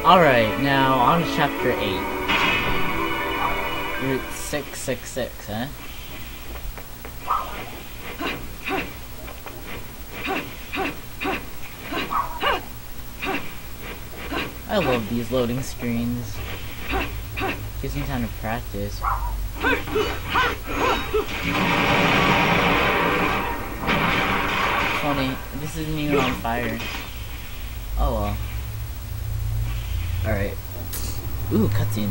Alright, now on to chapter 8. Route 666, huh? I love these loading screens. Gives me time to practice. Funny, this isn't even on fire. Oh well. Alright. Ooh, cutscene.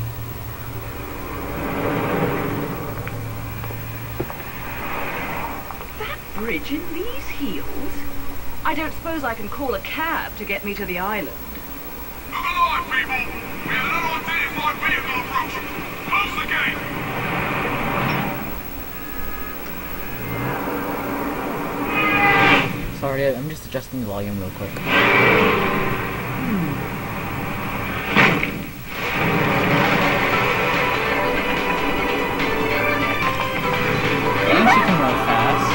That bridge in these heels? I don't suppose I can call a cab to get me to the island. Look alive, people! We have an unidentified vehicle approaching. Close the gate! Sorry, I'm just adjusting the volume real quick. I think she can run fast.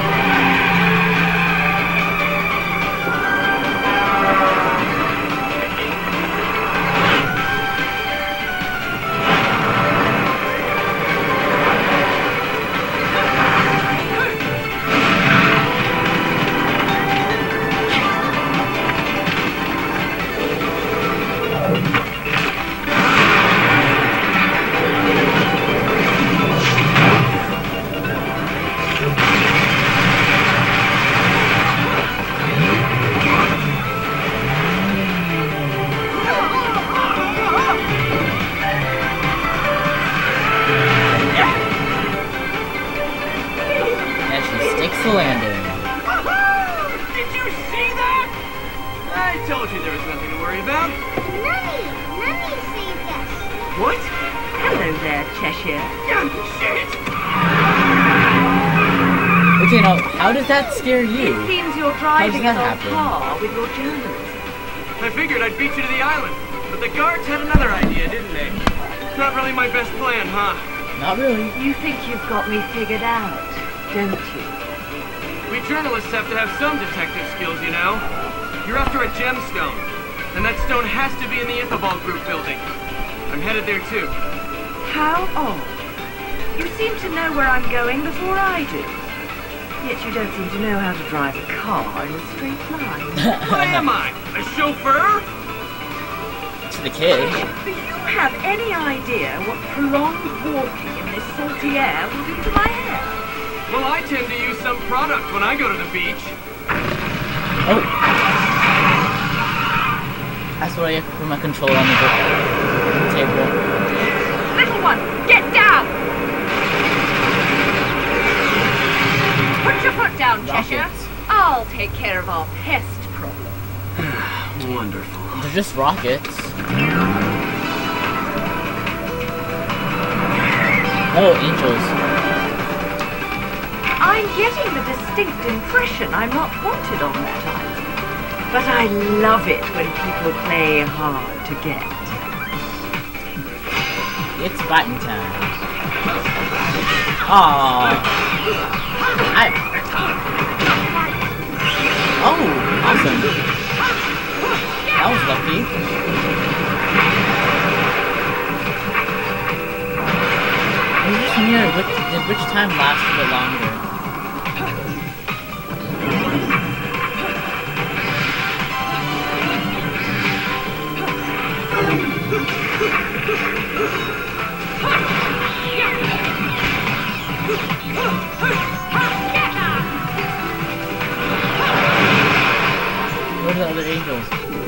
The landing. Did you see that? I told you there was nothing to worry about. Mummy saved us. What? Hello there, Cheshire. Shit! Okay, now, how does that scare It you? seems you're driving that us on happen? par with your journalism. I figured I'd beat you to the island, but the guards had another idea, didn't they? Not really my best plan, huh? Not really. You think you've got me figured out, don't you? We journalists have to have some detective skills, you know. You're after a gemstone, and that stone has to be in the Ithobal Group building. I'm headed there too. How odd. You seem to know where I'm going before I do. Yet you don't seem to know how to drive a car in a straight line. What am I? A chauffeur? To the kid. Do you have any idea what prolonged walking in this salty air will do to my hair? Well, I tend to use some product when I go to the beach. Oh. That's what I have to put my controller on the table. Little one, get down! Put your foot down, Cheshire. Rockets. I'll take care of our pest problem. Wonderful. They're just rockets. Oh, angels. I'm getting the distinct impression I'm not wanted on that island. But I love it when people play hard to get. It's fighting time. Aww. Oh, awesome. That was lucky. I was just near which time lasts a bit longer. Where are the other angels?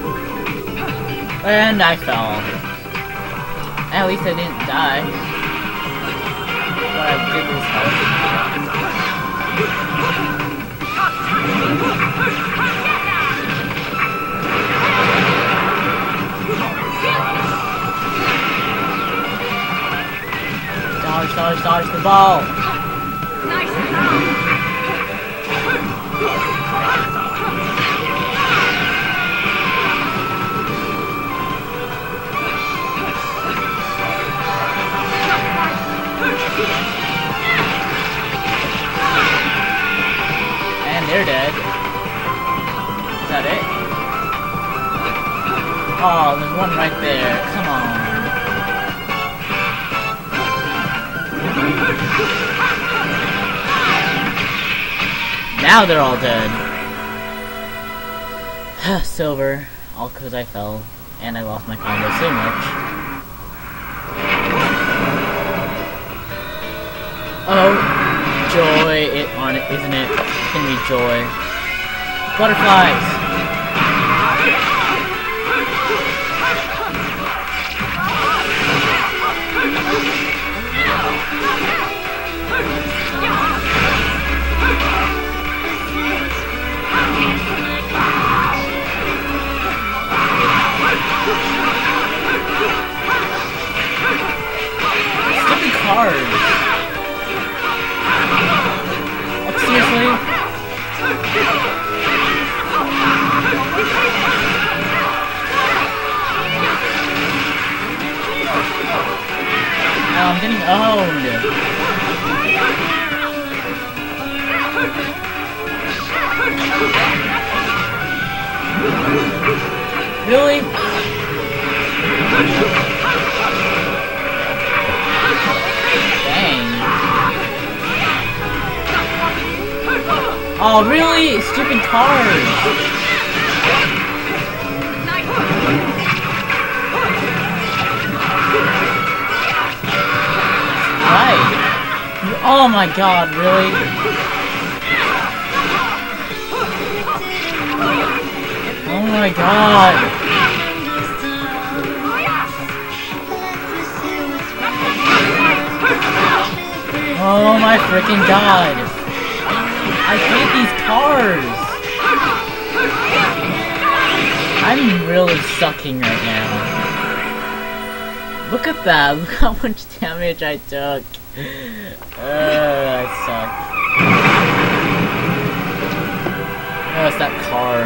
And I fell. At least I didn't die. What I did was help. Dodge the ball! Nice job! And they're dead. Is that it? Oh, there's one right there. Come on. Now they're all dead. Silver. All because I fell. And I lost my combo so much. Oh, joy on it, isn't it? It's gonna be joy. Butterflies! Stupid cards! Like, seriously? Now I'm getting owned! Really? Dang. Oh, really? Stupid cards! Right. Oh my god, really? Oh my god! Oh my freaking god! I hate these cars! I'm really sucking right now. Look at that! Look how much damage I took! I suck. Oh, it's that car.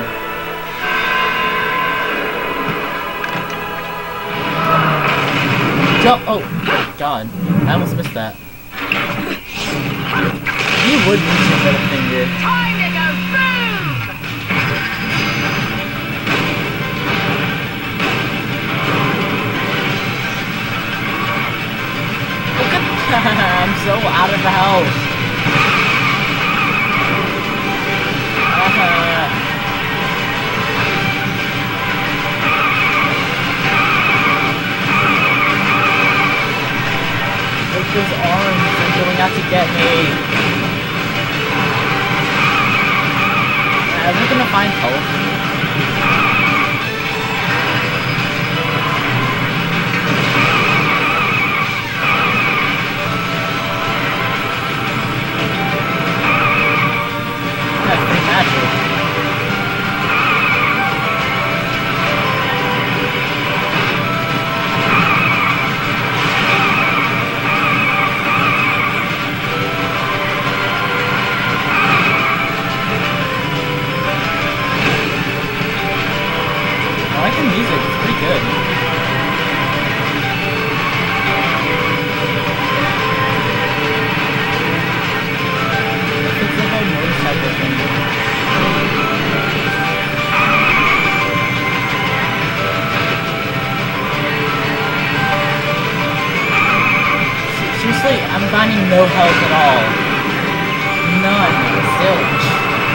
Jump! Oh, god. I almost missed that. You would use your middle finger. Time to go boom! Look at that! I'm so out of the house. Look, those arms are going out to get me. Are we gonna find hope? That's pretty magic. I like the music, it's pretty good. It's the whole motorcycle thing. Seriously, I'm finding no health at all. None. Zilch.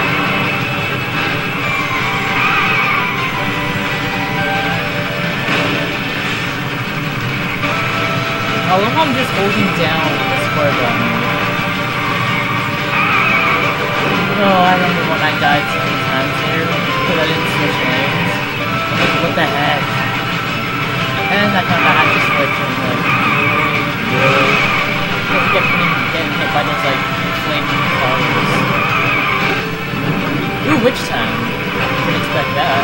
I love how I'm just holding down the square button. Oh, I remember when I died so many times here because I didn't switch lanes. Like, what the heck? And I found out I just switched and like, really? Because I kept getting hit by those like flaming cars. Ooh, witch time. Didn't expect that.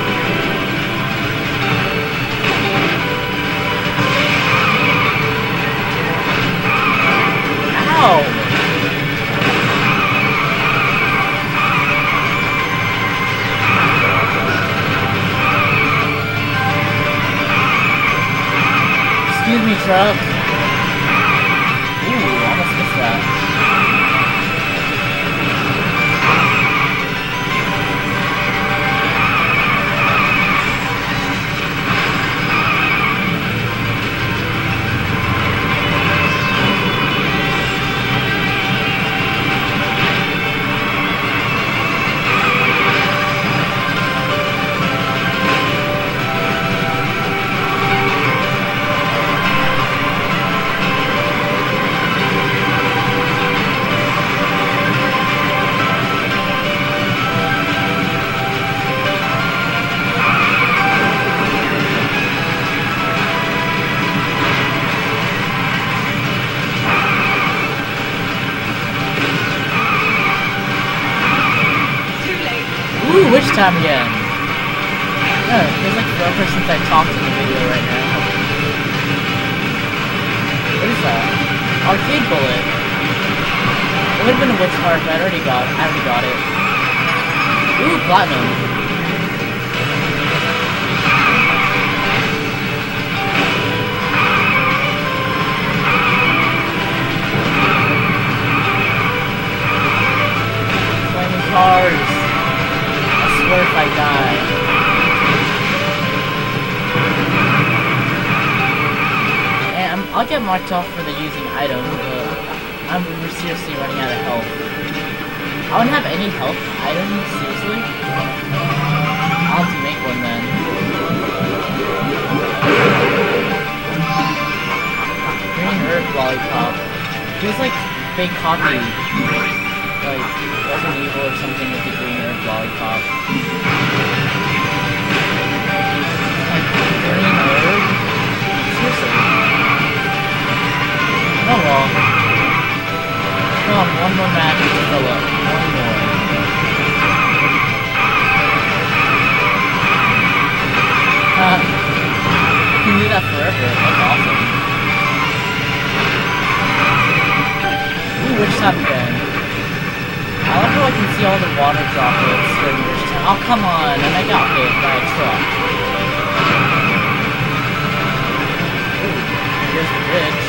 Ow! Excuse me, truck. Ooh, almost missed that. time again. Yeah, it feels like forever since I talked in the video right now. What is that? Arcade bullet. It would have been a witch heart, but I already got it. Ooh, platinum. Flaming cars. I swear if I die. And I'll get marked off for the using item, but I'm seriously running out of health. I don't have any health items, seriously? I'll have to make one then. Green herb lollipop. Feels like they copied, like, Resident Evil or something with the green herb lollipop. Like, green herb? Seriously. Oh well. Come on, one more match to fill up. One more. You can do that forever. That's awesome. Ooh, which time again? I love how I can see all the water droplets during which time. Oh, come on. And I got hit by a truck. Ooh, here's the bridge.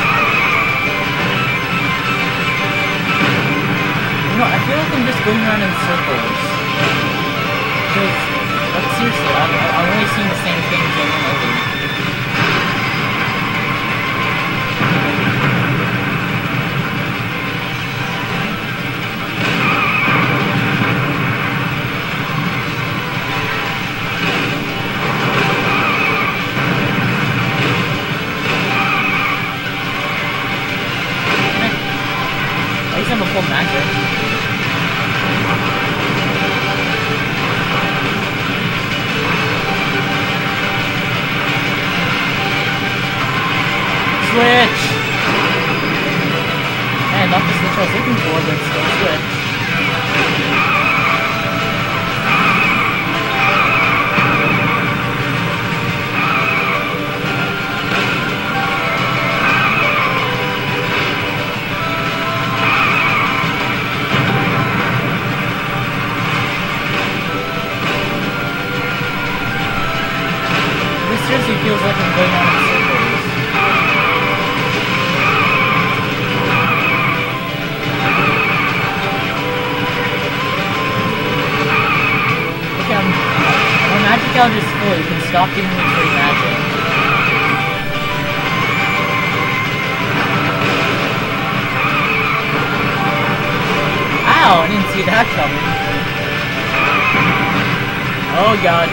You know, I feel like I'm just going around in circles. Because, like, seriously, I'm only seeing the same things over and over. At least I'm a full magic. Switch! Man, not the switch I was looking for, but still switch. This seriously feels like I'm going on in circles. Magic out is full, you can stop giving me free magic. Ow, I didn't see that coming. Oh god.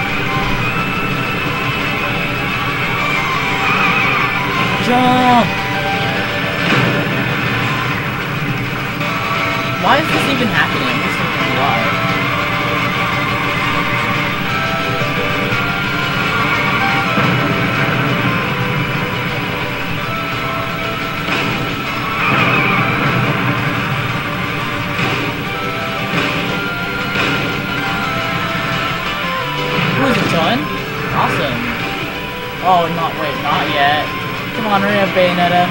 Jump! Why is this even happening? I'm just thinking why. Done? Awesome. Oh, not yet. Come on, hurry up, Bayonetta.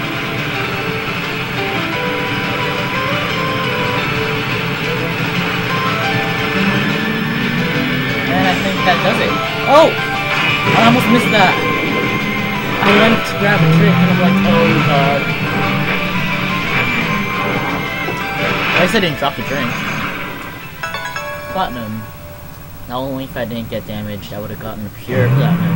And I think that does it. Oh! I almost missed that. I went to grab a drink and I'm like, oh god. At least I didn't drop the drink. Platinum. Not only if I didn't get damaged, I would have gotten pure platinum.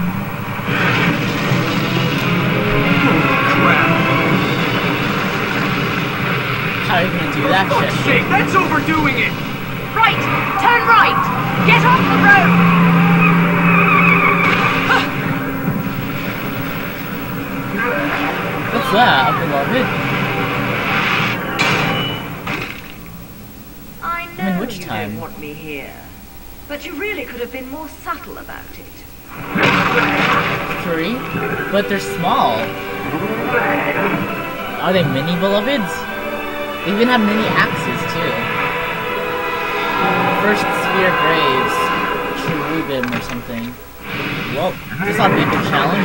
How are you gonna do that shit? Shit, that's overdoing it! Right! Turn right! Get off the road! What's that, beloved? I know which you time? don't want me here, but you really could have been more subtle about it. 3? But they're small. Are they mini beloveds? They even have mini axes too. First Fear Graves. Cherubim or something. Well, this ought to be a good challenge.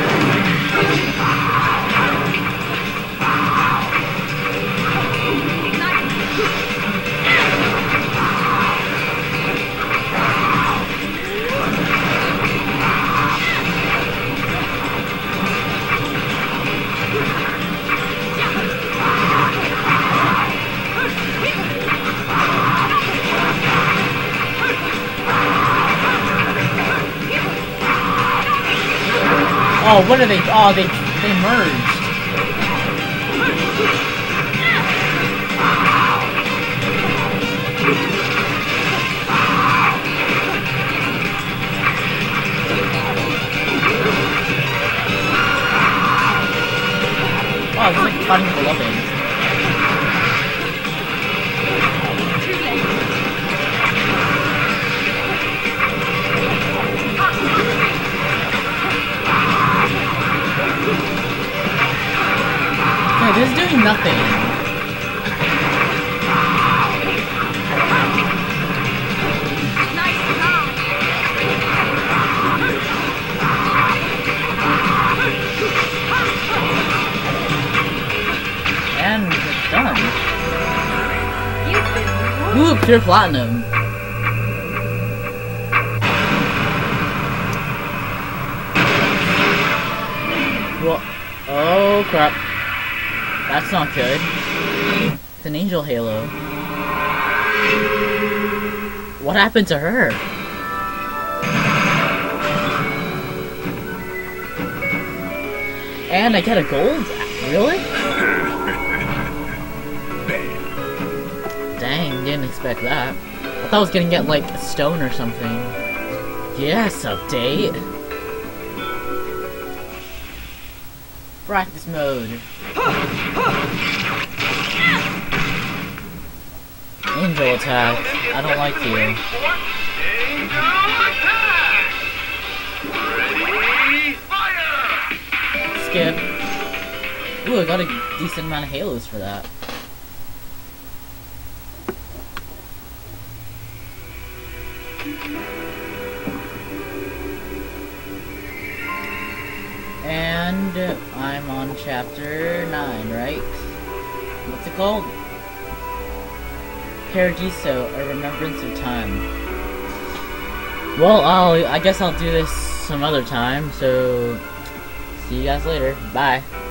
Oh, what are they? Oh, they merged. Oh, it's like cutting beloved. This is doing nothing. And it's done. Ooh, pure platinum. Well, oh crap. That's not good. It's an angel halo. What happened to her? And I get a gold? Really? Dang, didn't expect that. I thought I was gonna get like a stone or something. Yes, update. Practice mode. Angel attack. I don't like you. Skip. Ooh, I got a decent amount of halos for that. And I'm on chapter 9, right? What's it called? Paradiso, A Remembrance of Time. Well, I guess I'll do this some other time, so see you guys later. Bye.